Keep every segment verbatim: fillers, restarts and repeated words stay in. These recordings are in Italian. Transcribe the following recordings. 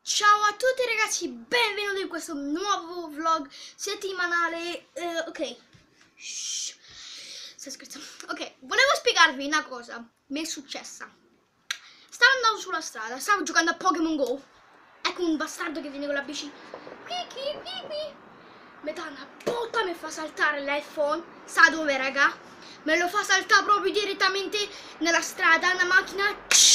Ciao a tutti ragazzi, benvenuti in questo nuovo vlog settimanale. eh, Ok, Shhh. Sto scherzando. Ok, volevo spiegarvi una cosa. Mi è successa. Stavo andando sulla strada, stavo giocando a Pokémon Go. Ecco un bastardo che viene con la bici. Qui, qui, qui, qui. Mi dà una botta, mi fa saltare l'iPhone. Sa dove, raga? Me lo fa saltare proprio direttamente nella strada. Una macchina.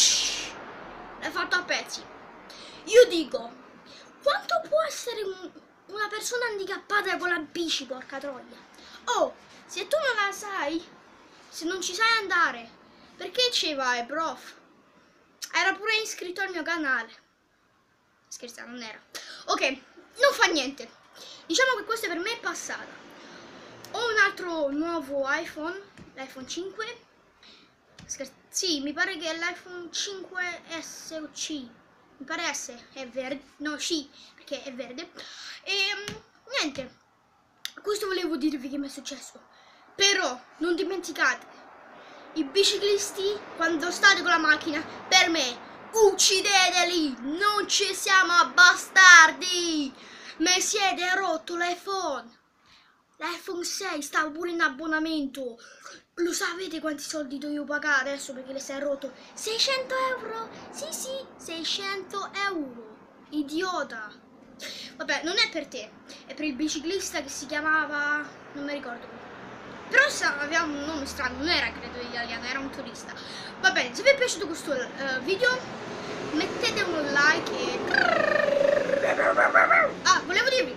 L'ha fatto a pezzi. Io dico, quanto può essere un, una persona handicappata con la bici, porca troia? Oh, se tu non la sai, se non ci sai andare, perché ci vai, prof? Era pure iscritto al mio canale. Scherzando, non era. Ok, non fa niente. Diciamo che questa per me è passata. Ho un altro nuovo iPhone, l'iPhone cinque. Scherz sì, mi pare che è l'iPhone cinque S o C. Mi pare S, è verde, no sì, perché è verde. E niente, questo volevo dirvi che mi è successo. Però non dimenticate, i biciclisti quando state con la macchina, per me, uccideteli, non ci siamo bastardi. Mi siete rotto l'iPhone. L'iPhone sei stava pure in abbonamento. Lo sapete quanti soldi devo pagare adesso perché le si è rotto? seicento euro? Sì, sì, seicento euro. Idiota. Vabbè, non è per te, è per il biciclista che si chiamava... non mi ricordo. Però aveva un nome strano, non era credo italiano, era un turista. Va bene, se vi è piaciuto questo uh, video, mettete un like e... Ah, volevo dirvi...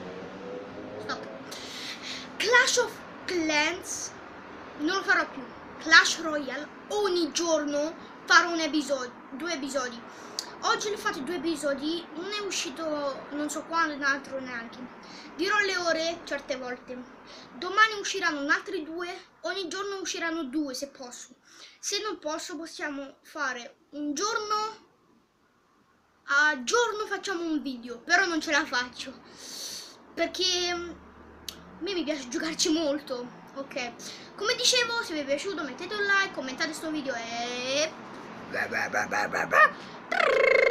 Stop. Clash of Clans non lo farò più. Clash Royale ogni giorno farò un episodio, due episodi. Oggi ne ho fatti due episodi, non è uscito non so quando, un altro neanche. Dirò le ore certe volte. Domani usciranno altri due, ogni giorno usciranno due se posso. Se non posso possiamo fare un giorno a giorno facciamo un video, però non ce la faccio perché a me mi piace giocarci molto. Ok, come dicevo, se vi è piaciuto mettete un like, commentate sto video e...